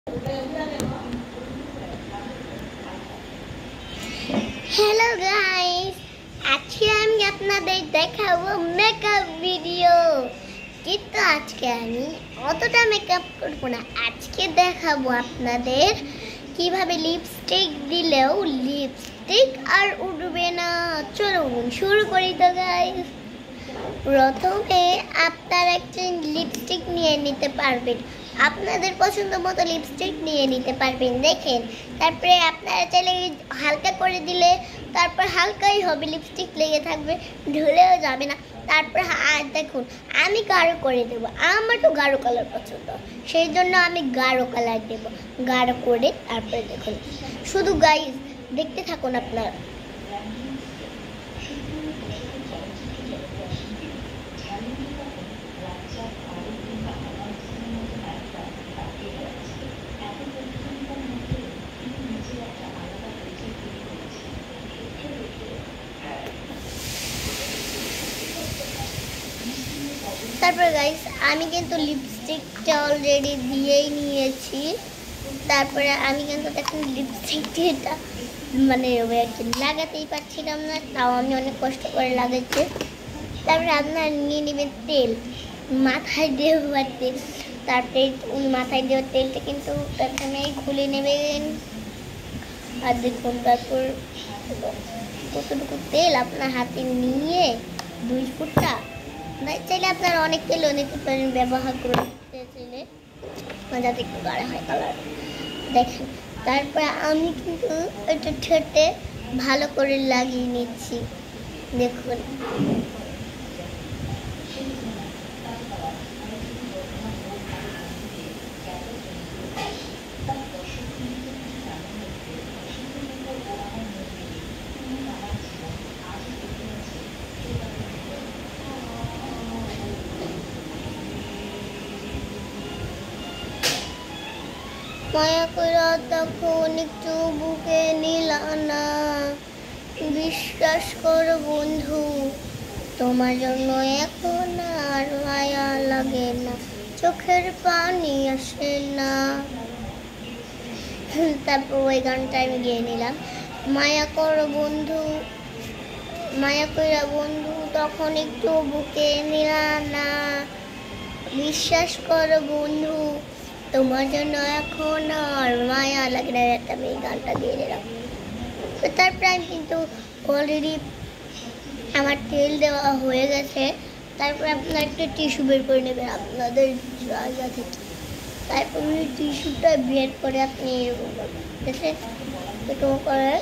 Hello guys, আজকে আমি আপনাদের দেখাবো মেকআপ ভিডিও। কিন্তু আজকে আমি অতটা মেকআপ করব না। আজকে দেখাবো আপনাদের কিভাবে লিপস্টিক দিলেও লিপস্টিক আর উঠবে না। চলুন শুরু করি তো গাইস। প্রথমে আপনারা একটা লিপস্টিক নিয়ে নিতে পারবেন, আপনাদের পছন্দ মতো লিপস্টিক নিয়ে নিতে পারবেন। দেখেন, তারপরে আপনারা চাইলে হালকা করে দিলে তারপর হালকাই হবে, লিপস্টিক লেগে থাকবে, ঢুলেও যাবে না। তারপর আর দেখুন, আমি গাঢ় করে দেবো, আমার তো গাঢ় কালার পছন্দ, সেই জন্য আমি গাঢ় কালার দেবো। গাঢ় করে তারপরে দেখুন, শুধু গাইস দেখতে থাকুন আপনারা। তারপর গাইস আমি কিন্তু লিপস্টিকটা অলরেডি দিয়েই নিয়েছি। তারপরে আমি কিন্তু দেখুন লিপস্টিকটা এটা মানে লাগাতেই পারছিলাম না, তাও আমি অনেক কষ্ট করে লাগাচ্ছি। তারপরে আপনারা নিয়ে নেবেন তেল, মাথায় দেওয়ার তেল। তারপরে ওই মাথায় দেওয়ার তেলটা কিন্তু প্রথমেই খুলে নেবেন। আর দেখুন তারপর কতটুকু তেল আপনার হাতে নিয়ে 2 ফুটা, চাইলে আপনারা অনেক তেলও নিতে পারেন, ব্যবহার করতে চাইলে যাতে একটু গাঢ় হয় কালার। দেখেন, তারপরে আমি কিন্তু এটা ঠোঁটে ভালো করে লাগিয়ে নিচ্ছি। দেখুন মায়া করে তখন একটু বুকে নিলা না, বিশ্বাস করো বন্ধু, তোমার জন্য এখন আর মায়া লাগে না, চোখের পানি আসে না। তারপর ওই গানটা আমি গেয়ে নিলাম, মায়া করো বন্ধু, মায়া কইরা বন্ধু তখন একটু বুকে নিলা না, বিশ্বাস করো বন্ধু, তোমার জন্য এখন আর মায়া লাগে না। আমি এই গানটা দিয়ে দিলাম। তো তারপরে আমি কিন্তু অলরেডি আমার তেল দেওয়া হয়ে গেছে। তারপরে আপনার একটা টিস্যু বের করে নেবেন আপনাদের জায়গা থেকে। তারপর টিস্যুটা বের করে আপনি এরকম করবেন, ঠিক আছে? এরকম করে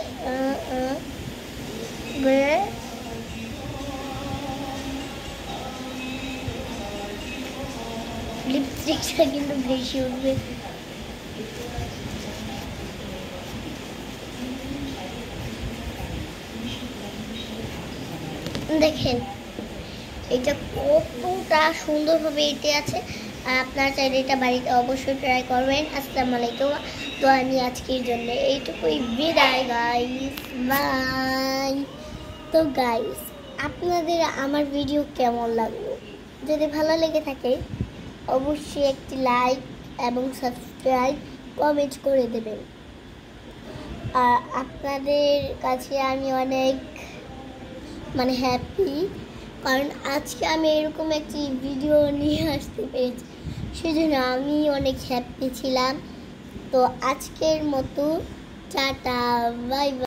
লিপস্টিকটা কিন্তু বেশি উঠবে। দেখেন এটা কতটা সুন্দরভাবে এঁটে আছে। আর আপনারা চাইলে এটা বাড়িতে অবশ্যই ট্রাই করবেন। আসসালামু আলাইকুম। তো আমি আজকের জন্য এইটুকুই বিদায় গাইস, বাই। তো গাইস, আপনাদের আমার ভিডিও কেমন লাগলো? যদি ভালো লেগে থাকে অবশ্যই একটি লাইক এবং সাবস্ক্রাইব কমেন্ট করে দেবেন। আর আপনাদের কাছে আমি অনেক হ্যাপি, কারণ আজকে আমি এরকম একটি ভিডিও নিয়ে আসতে পেরেছি, সেজন্য আমি অনেক হ্যাপি ছিলাম। তো আজকের মতো টাটা, বাই বাই।